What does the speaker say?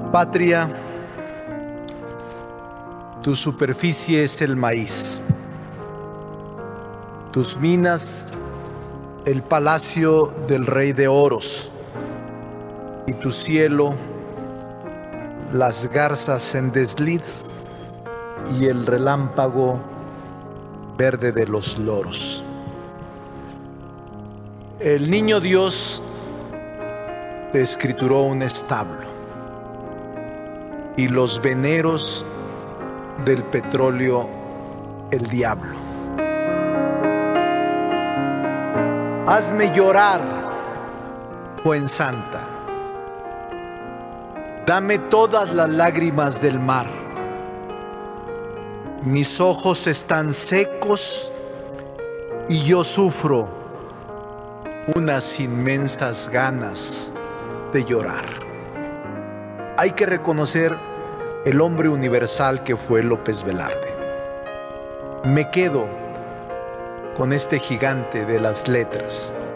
Patria, tu superficie es el maíz, tus minas el palacio del rey de oros, y tu cielo las garzas en desliz y el relámpago verde de los loros. El niño Dios te escrituró un establo, y los veneros del petróleo el diablo. Hazme llorar, Fuensanta, dame todas las lágrimas del mar. Mis ojos están secos y yo sufro unas inmensas ganas de llorar. Hay que reconocer el hombre universal que fue López Velarde. Me quedo con este gigante de las letras.